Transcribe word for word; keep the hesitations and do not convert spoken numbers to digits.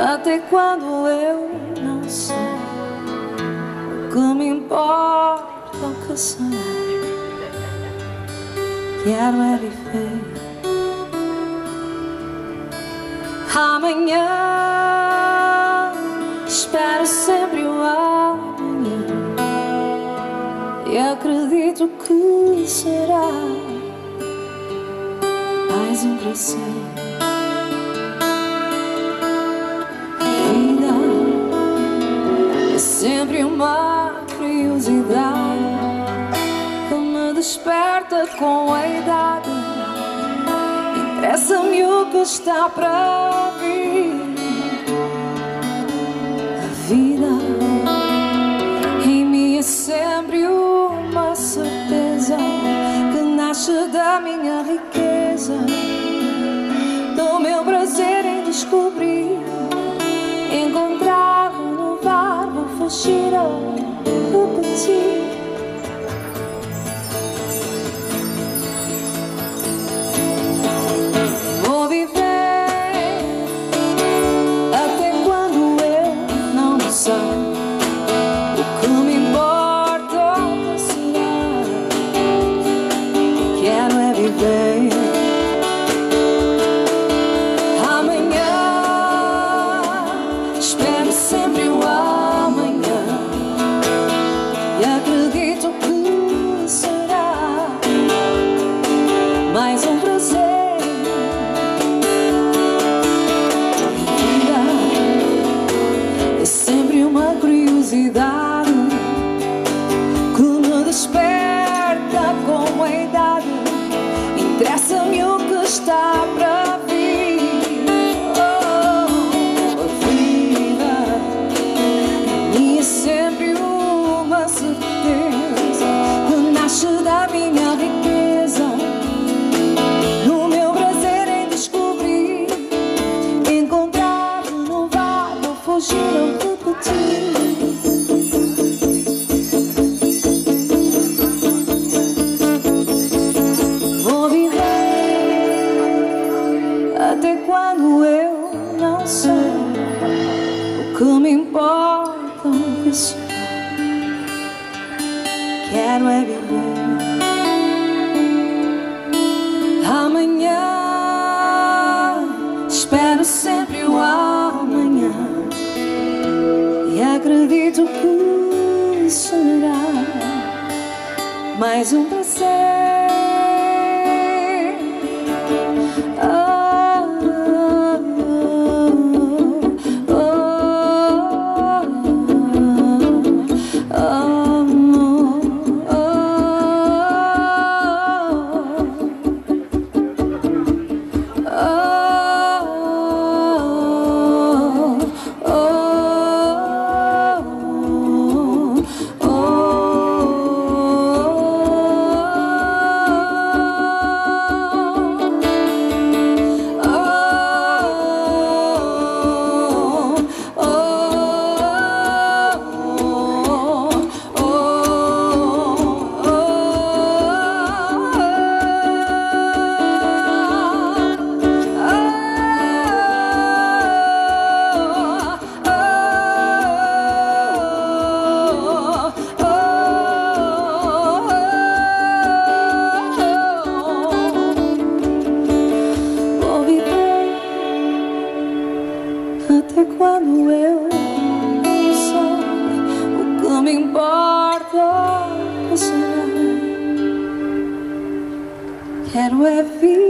Até quando eu não sei, o que me importa o que será. Quero é viver. Amanhã, espero sempre o amanhã e acredito que será mais um prazer. A vida é sempre uma curiosidade que me desperta com a idade. Interessa-me o que está para vir. A vida em mim é sempre uma certeza que nasce da minha riqueza, do meu prazer em descobrir, encontrar, renovar, vou fugir ou repetir. Mais um prazer. A vida é sempre uma curiosidade que me desperta com a idade. Interessa-me o que está para vir. Oh, a vida a mim é sempre uma certeza que nasce da minha riqueza, fugir ou repetir. Vou viver até quando eu não sei, o que me importa o que sou. Quero é viver. Amanhã, espero sempre o amanhã e acredito que será mais um prazer. Até quando eu não sei, o que me importa será. Quero é viver.